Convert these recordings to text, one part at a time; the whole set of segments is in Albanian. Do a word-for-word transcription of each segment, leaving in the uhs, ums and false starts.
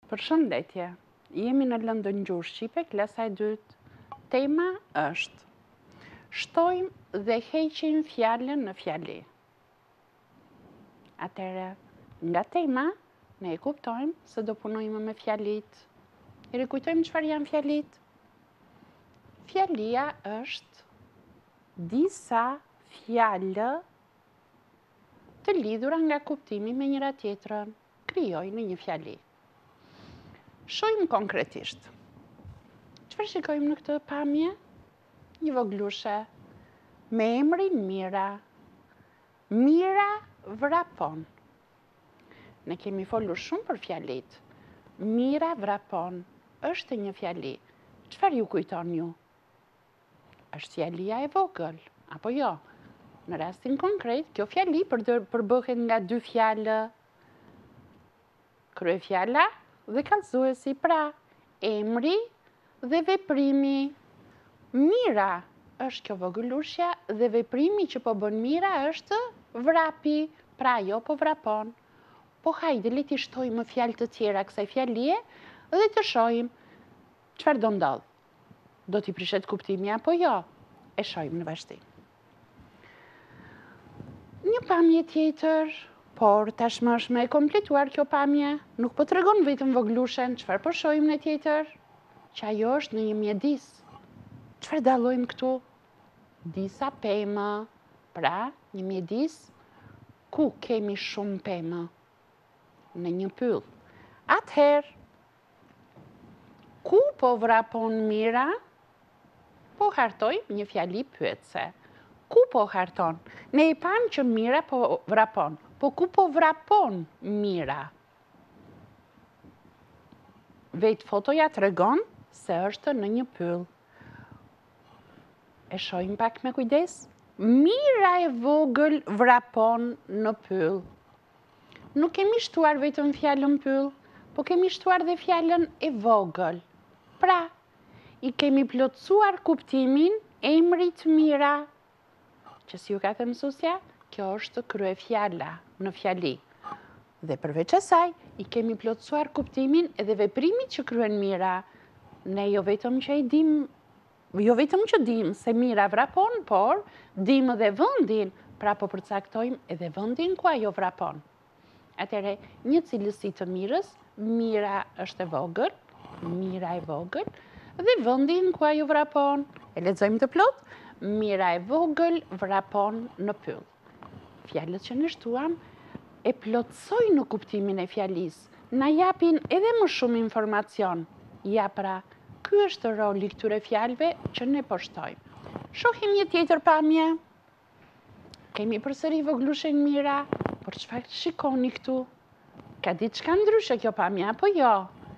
Përshëndetje, jemi në Lëndën Gjuhë Shqipe, klasa e dytë. Tema është shtojmë dhe heqim fjalën në fjali. Atëherë, nga tema, ne e kuptojmë se do punojmë me fjalit. I rikujtojmë çfarë janë fjalit? Fjalia është disa fjalë të lidhura nga kuptimi me njëra tjetrën, krijojnë në një fjali. Shohim konkretisht. Çfarë shikojmë në këtë pamje? Një voglushe me emrin Mira. Mira vrapon. Ne kemi folur shumë për fjalit. Mira vrapon është një fjali. Çfarë ju kujton ju? Është fjalia e vogël, apo jo? Në rastin konkret, kjo fjali përbëhet nga dy fjalë. Kryefjala dhe kallëzuesi, pra emri dhe veprimi. Mira është kjo vogëlushja dhe veprimi që po bën Mira është vrapi, pra jo po vrapon. Po hajde le t'i shtojmë fjalë të tjera kësaj fjalie dhe të shohim çfarë do ndodh. Do t'i prishet kuptimi apo jo? E shohim në vazhdim. Një pamje tjetër, por tashmë është më e kompletuar kjo pamje, nuk po tregon vetëm voglushen, çfarë po shohim në tjetër? Që ajo është në një mjedis. Çfarë dallojmë këtu? Disa pemë, pra një mjedis ku kemi shumë pemë, në një pyll. Atëherë, ku po vrapon Mira? Po hartojmë një fjali pyetse. Ku po harton? Ne i pam që Mira po vrapon, po ku po vrapon Mira? Vetë fotoja tregon se është në një pyll. E shohim pak me kujdes? Mira e vogël vrapon në pyll. Nuk kemi shtuar vetëm fjalën pyll, po kemi shtuar dhe fjalën e vogël. Pra, i kemi plotësuar kuptimin emrit Mira. Që si ju ka thënë mësuesja, kjo është kryefjala në fjali. Dhe përveç asaj, i kemi plotësuar kuptimin edhe veprimit që kryen Mira. Ne jo vetëm që i dim, jo vetëm që dim se Mira vrapon, por dim edhe vendin, pra po përcaktojmë edhe vendin ku ajo vrapon. Atëherë, një cilësi të Mirës, Mira është e vogël, Mira e vogël, dhe vendin ku ajo vrapon. E lexojmë të plot? Mira e vogël vrapon në pyll. Fjalët që ne shtuam e plotësojnë në kuptimin e fjalis, na japin edhe më shumë informacion. Ja pra, ky është roli këtyre fjalëve që ne po shtojmë. Shohim një tjetër pamje. Kemi përsëri voglushen Mira, por çfarë shikoni këtu? Ka diçka ndryshe kjo pamje apo jo?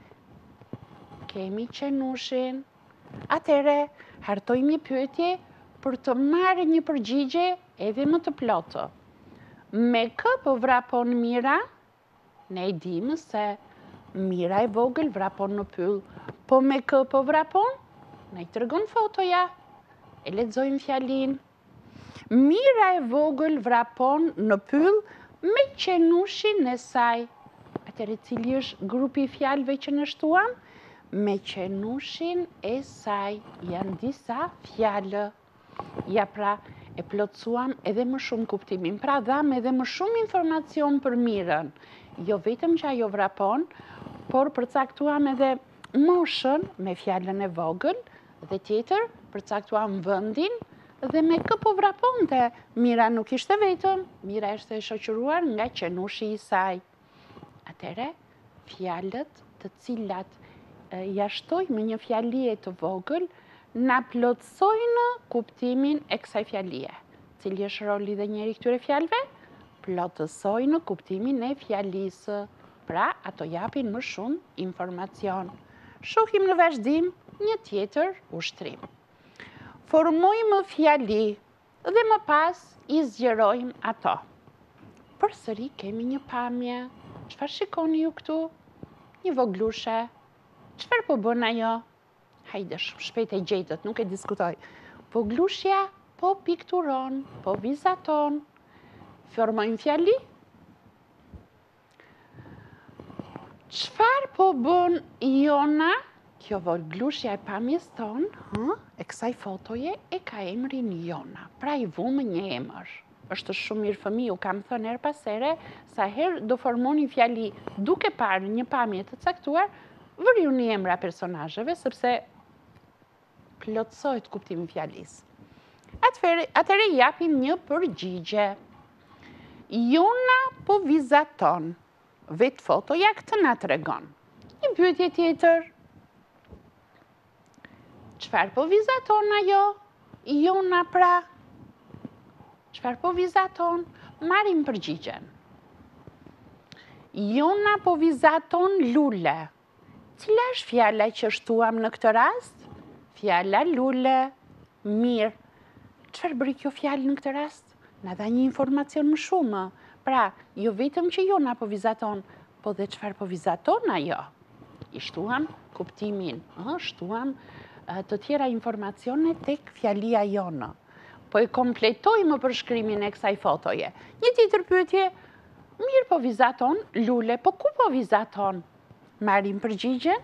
Kemi qenushin. Atëre, hartojmë një pyetje për të marrë një përgjigje edhe më të plotë. Me kë po vrapon Mira? Ne i dimë se Mira e vogël vrapon në pyll. Po me kë po vrapon? Ne i tregon fotoja. E lexojmë fjalin. Mira e vogël vrapon në pyll me qenushin e saj. Atëherë, cili është grupi i fjalëve që ne shtuam? Me qenushin e saj. Janë disa fjalë. Ja pra, e plotësuam edhe më shumë kuptimin. Pra, dham edhe më shumë informacion për Mirën. Jo vetëm që ajo vrapon, por përcaktuam edhe moshën me fjalën e vogël, dhe tjetër përcaktuam vendin dhe me kë po vraponte. Mira nuk ishte vetëm, Mira ishte e shoqëruar nga qenushi i saj. Atëre, fjalët të cilat e, ja shtojmë një fjalie të vogël, na plotësojnë kuptimin e kësaj fjalie. Cili është roli dhe njëri këtyre fjalëve? Plotësojnë kuptimin e fjalisë. Pra, ato japin më shumë informacion. Shohim në vazhdim një tjetër ushtrim. Formojmë fjali dhe më pas i zgjerojmë ato. Përsëri kemi një pamje. Çfarë shikoni ju këtu? Një voglushe. Çfarë po bën ajo? Hajde, shumë shpejt e gjetët, nuk e diskutoj. Voglushja po pikturon, po vizaton. Formojmë fjali? Çfarë po bën Jona? Kjo volglushja e pamjes tonë, e kësaj fotoje, e ka emrin Jona. Pra i vumë një emër. Është shumë mirë fëmiu, kam thënë her pas here, sa herë do formoni fjali duke parë një pamje të caktuar, vëriu një emra personazheve, sepse plotësohet kuptimi i fjalisë. Atëherë japim një përgjigje. Jona po vizaton. Vetë fotoja këtë na tregon. Një pyetje tjetër. Çfarë po vizaton ajo? Jona pra. Çfarë po vizaton? Marrim përgjigjen. Jona po vizaton lule. Cila është fjala që shtuam në këtë rast? Fjala lule. Mirë. Çfarë bëri kjo fjalë në këtë rast? Na dha një informacion më shumë. Pra, jo vetëm që Jona po vizaton, po dhe çfarë po vizaton ajo? I shtuam kuptimin, shtuam të tjera informacione tek fjalia Jona. Po e kompletojmë përshkrimin e kësaj fotoje. Një tjetër pyetje, mirë po vizaton lule, po ku po vizaton? Marrim përgjigjen?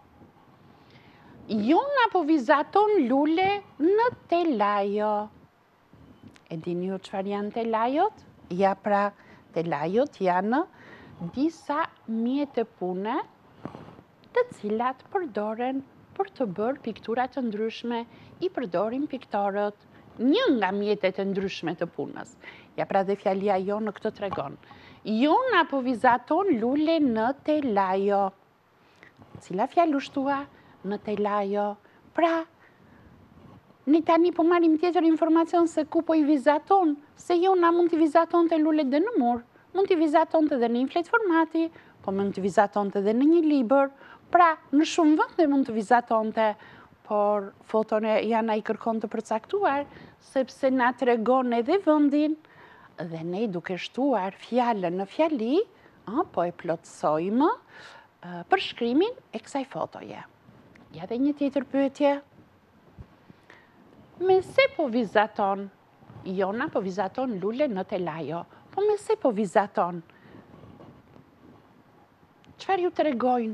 Jona po vizaton lule në telajo. E dini ju çfarë janë telajot? Ja pra, telajot janë disa mjete pune të cilat përdoren për të bërë piktura të ndryshme, i përdorin piktorët. Një nga mjetet e ndryshme të punës. Ja pra dhe fjalia jo në këtë tregon. Jona po vizaton lule në telajo. Cila fjalë u shtua? Në telajo. Pra, ne tani po marrim tjetër informacion se ku po i vizaton, se Jona mund t'i vizaton të lulet dhe në mur, mund t'i vizaton të dhe në një flet formati, po mund t'i vizaton të dhe në një libër, pra në shumë vënde mund t'i vizaton të, por foton e Jana i kërkon të përcaktuar, sepse na tregon edhe vëndin, dhe ne duke shtuar fjallën në fjali, po e plotësojmë përshkrimin e kësaj fotoje. Ja dhe një tjetër pyetje. Me se po vizaton? Jona po vizaton lule në telajo. Po me se po vizaton? Çfarë ju tregojnë?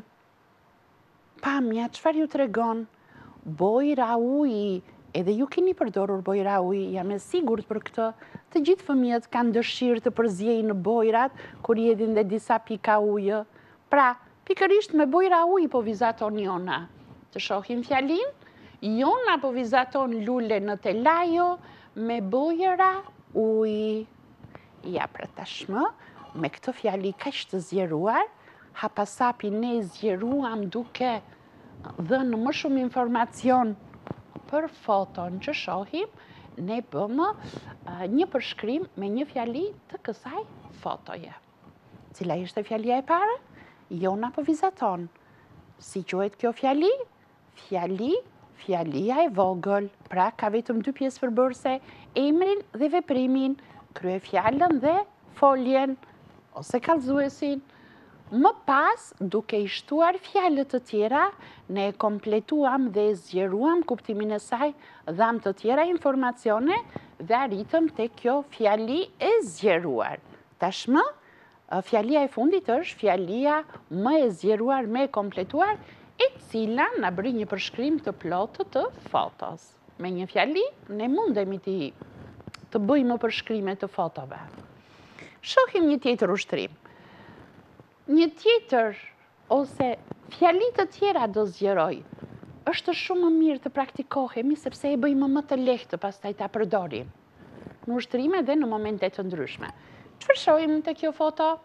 Pamja, çfarë ju tregon? Bojra uji. Edhe ju keni përdorur bojra uji, jam e sigurt për këtë. Të gjithë fëmijët kanë dëshirë të përzjejnë bojrat kur i hedhin dhe disa pika ujë. Pra, pikërisht me bojra uji po vizaton Jona. Të shohim fjalin? Jona po vizaton lule në telajo me bojra uji. Ja pra tashmë, me këtë fjali kaq të zgjeruar, hapasapi ne zgjeruam duke dhënë më shumë informacion për foton që shohim, ne bëmë një përshkrim me një fjali të kësaj fotoje. Cila ishte fjalia e parë? Jona po vizaton. Si quhet kjo fjali? Fjali Fjalia e vogël, pra ka vetëm dy pjesë përbërëse, emrin dhe veprimin, kryefjalën dhe foljen, ose kallëzuesin. Më pas, duke i shtuar fjalët të tjera, ne kompletuam dhe zgjeruam kuptimin e saj, dham të tjera informacione dhe arritëm te kjo fjali e zgjeruar. Tashmë, fjalia e fundit është fjalia më e zgjeruar, më e kompletuar, e cila na bëri një përshkrim të plotë të fotos. Me një fjali, ne mundemi të bëjmë përshkrime të fotove. Shohim një tjetër ushtrim. Një tjetër, ose fjalit të tjera do zgjeroj, është shumë më mirë të praktikohemi, sepse e bëjmë më të lehtë pastaj ta përdorim. Në ushtrime dhe në momente të ndryshme. Çfarë shohim të kjo foto?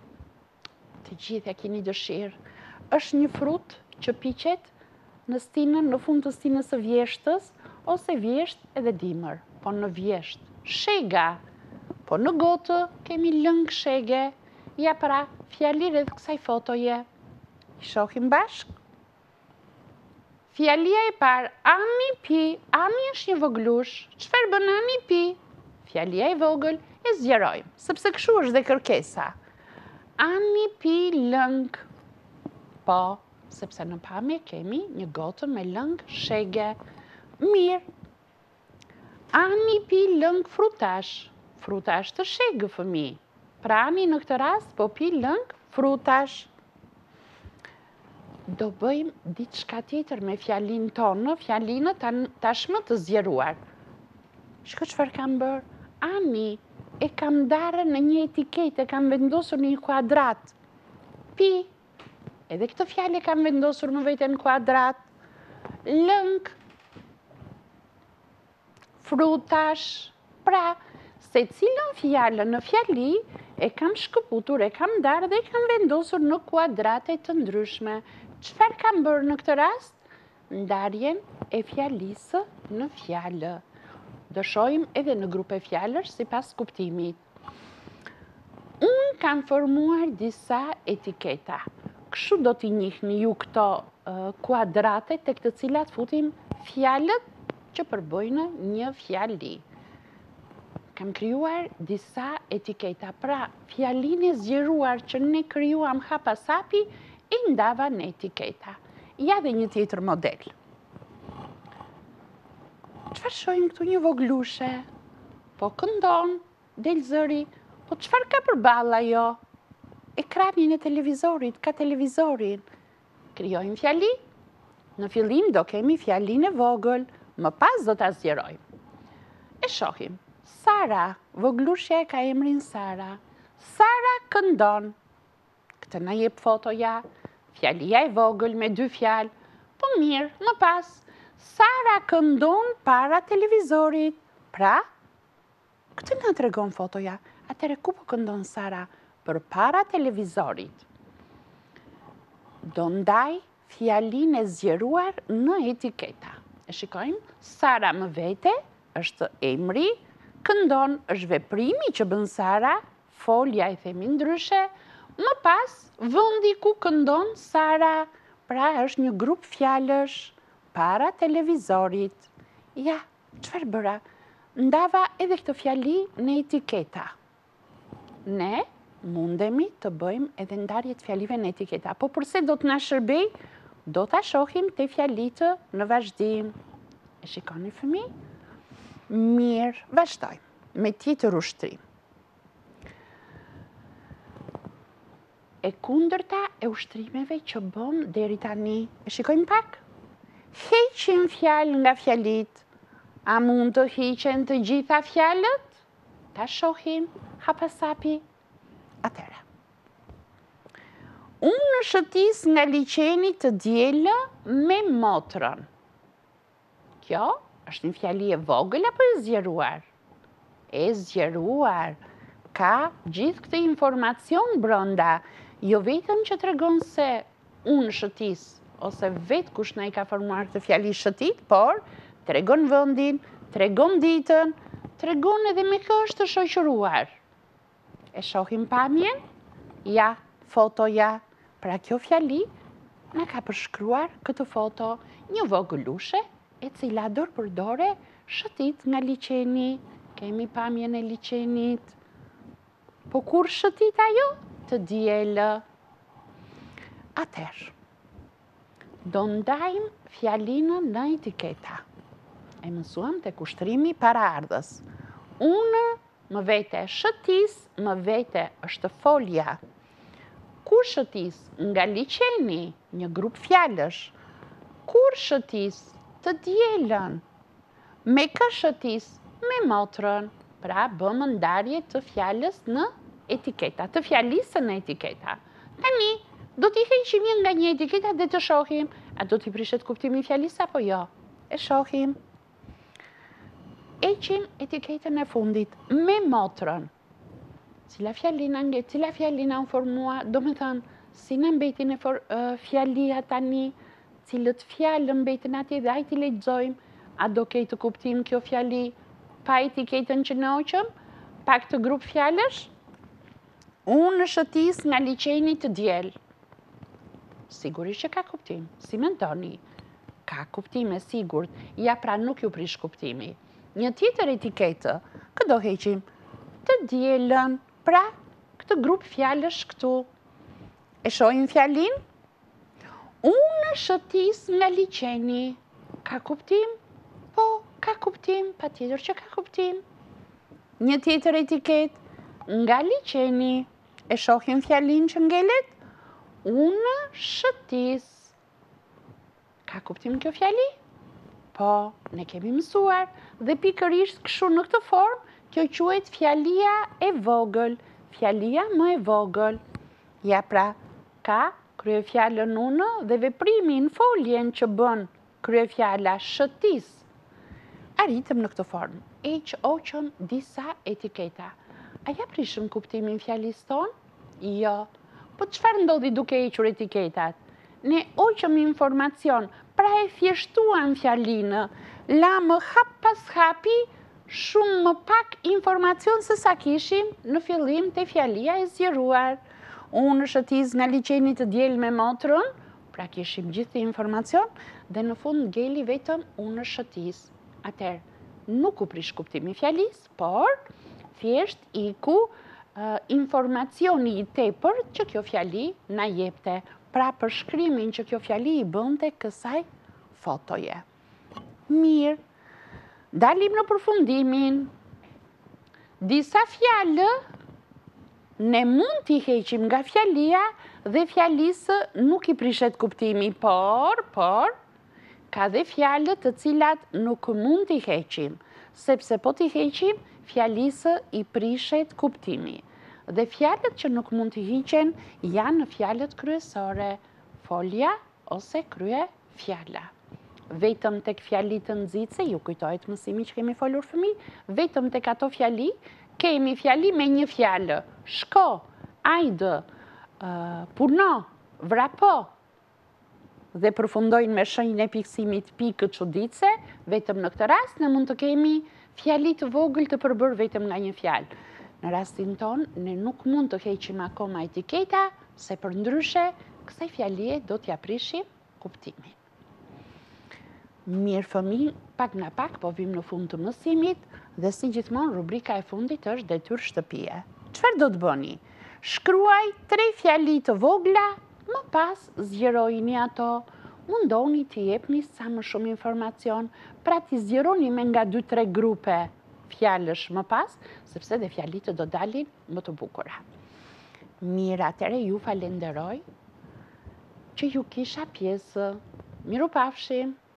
Të gjitha keni dëshirë. Është një frut që piqet në stinën, në fund të stinës së vjeshtës, ose vjesht edhe dimër, po në vjesht. Shega, po në gotë kemi lëng shege, ja pra fjali rreth kësaj fotoje. I shohim bashk. Fjalia e parë, Ami pi, Ami është një voglush, çfarë bën Ami pi? Fjalia e vogël e zgjerojmë, sepse kështu është dhe kërkesa. Ami pi lëng, po, sepse në pamje kemi një gotë me lëng shege. Mirë. Ami pi lëng frutash. Frutash të shegë fëmi. Pra Ami në këtë rast po pi lëng frutash. do bëjmë diçka tjetër me fjalinë tonë, fjalinë tashmë të zgjeruar. Shiko çfarë kam bërë? Ani e kam ndarë në një etiketë, e kam vendosur në një kuadrat. Pi, edhe këtë fjalë e kam vendosur më vete në kuadrat. Lëng, frutash, pra, se cilën fjallën në fjali e kam shkëputur, e kam darë dhe e kam vendosur në kuadrate të ndryshme. Çfarë kam bërë në këtë rast? Ndarjen e fjalisë në fjallë. Do shohim edhe në grupe fjallësh si pas kuptimit. Unë kam formuar disa etiketa. Kështu do t'i njihni ju këto uh, kuadrate të këtë cilat futim fjallët që përbojnë një fjali. Kam krijuar disa etiketa, pra fjalinë e zgjeruar që ne krijuam hapasapi i ndava në etiketa. Ja dhe një tjetër model. Çfarë shohim këtu? Një voglushe, po këndon, del zëri, po çfarë ka përballë ajo? Ekranin e televizorit, ka televizorin. Krijojmë fjali. Në fillim do kemi fjalinë e vogël, më pas do ta zgjerojmë. E shohim. Sara, voglushja e ka emrin Sara. Sara këndon. Këtë na jep fotoja. Fjalia e vogël me dy fjalë. Po mirë, më pas. Sara këndon para televizorit. Pra, këtë na tregon fotoja. Atëre ku po këndon Sara? Për para televizorit. Do ndaj fjalinë e zgjeruar në etiketa. E shikojmë, Sara më vete është emri, këndon është veprimi që bën Sara, folja e themi ndryshe, më pas vendi ku këndon Sara, pra është një grup fjalësh para televizorit. Ja, çfarë bëra? Ndava edhe këtë fjali në etiketa. Ne mundemi të bëjmë edhe ndarjet fjalive në etiketa, po përse do të na shërbej? Do ta shohim te fjalitë në vazhdim. E shikoni fëmijë? Mirë, vazhdojmë me tjetër ushtrim. E kundërta e ushtrimeve që bëm deri tani. E shikojmë pak? Heqim fjalë nga fjalit. A mund të hiqen të gjitha fjalët? Ta shohim hapasapi. Atëra. Unë shëtis nga liçeni të dielë me motrën. Kjo është një fjali e vogël apo e zgjeruar? E zgjeruar. Ka gjithë këtë informacion brenda. Jo vetëm që tregon se unë shëtis, ose vetë kush na i ka formuar këtë fjali shëtit, por tregon vendin, tregon ditën, tregon edhe me kë është të shoqëruar. E shohim pamjen? Ja, fotoja. Pra kjo fjali na ka përshkruar këtë foto, një vogëlushe e cila dorë për dore shëtit nga liçeni. Kemi pamjen e liçenit. Po kur shëtit ajo? Të dielë. Atëherë, do ndajmë fjalinë në etiketa. E mësuam tek ushtrimi paraardhës. Unë më vete shëtis, më vete është folja. Kur shëtis? Nga liçeni, një grup fjalësh. Kur shëtis? Të dielën. Me kë shëtis? Me motrën. Pra bëmë ndarje të fjalës në etiketa, të fjalisë në etiketa. Tani, do t'i heqim një nga një etiketa dhe të shohim, a do t'i prishet kuptimi fjalisë apo jo? E shohim. Heqim etiketën e fundit me motrën. Cila fjalina nge, cila fjalina unë formua, do me thënë, si në mbetin e for, uh, fjalia tani, cilët fjallë mbetin ati dhe ajti lexojmë, a do kejtë kuptim kjo fjali pa etiketën që në oqëm, pa këtë grup fjallësh? Unë shëtis nga liçeni të dielë. Sigurisht që ka kuptim, si mendoni? Ka kuptim e sigurt, ja pra nuk ju prish kuptimi. Një tjetër etiketë, këdo heqim? Të dielën, pra këtë grup fjallësh këtu. E shohim fjalin? Unë shëtis nga liçeni. Ka kuptim? Po, ka kuptim, pa tjetër që ka kuptim. Një tjetër etiket, nga liçeni. E shohim fjalin që ngelet? Unë shëtis. Ka kuptim kjo fjali? Po, ne kemi mësuar dhe pikërisht kështu në këtë formë, kjo quhet fjalia e vogël, fjalia më e vogël. Ja pra, ka kryefjalën unë dhe veprimin foljen që bën kryefjala shëtis. Arritëm në këtë formë, e që oqëm disa etiketa. A ja prishëm kuptimin fjalis tonë? Jo. Po çfarë ndodhi duke hequr etiketat? Ne oqëm informacion, pra e thjeshtuan fjalinë, la më hap pas hapi shumë më pak informacion se sa kishim në fillim të fjalia e zgjeruar. Unë shëtis nga liçeni të diel me motrën, pra kishim gjithë informacion, dhe në fund ngeli vetëm unë shëtis. Atëherë, nuk u prish kuptimi fjalis, por thjesht iku uh, informacioni i tepër që kjo fjali na jepte, pra për shkrimin që kjo fjali i bënte kësaj fotoje. Mirë, dalim në përfundimin. Disa fjalë ne mund t'i heqim nga fjalia dhe fjalisë nuk i prishet kuptimi, por, por, ka dhe fjalët të cilat nuk mund t'i heqim, sepse po t'i heqim, fjalisë i prishet kuptimi. Dhe fjalët që nuk mund t'i hiqen janë në fjalët kryesore, folja ose krye fjala. Vetëm tek fjalit të nxitse, ju kujtohet mësimi që kemi folur fëmijë, vetëm tek ato fjali, kemi fjali me një fjalë. Shko, ajde, uh, puno, vrapo. Dhe përfundojnë me shenjën e piksimit pikë çuditse, vetëm në këtë rast ne mund të kemi fjali të vogël të përbërë vetëm nga një fjalë. Në rastin ton, ne nuk mund të heqim akoma etiketa, se për ndryshe, kësaj fjalie do t'ja prishim kuptimin. Mirë fëmijë, pak nga pak po vim në fund të mësimit dhe si gjithmonë rubrika e fundit është detyrë shtëpie. Çfarë do të bëni? Shkruaj tre fjali të vogla, më pas zgjerojini ato. Mundoni t'i jepni sa më shumë informacion, pra t'i zgjeroni me nga dy tre grupe fjalësh më pas, sepse dhe fjalit do dalin më të bukura. Mirë, atëre ju falenderoj që ju kisha pjesë. Miru pafshim!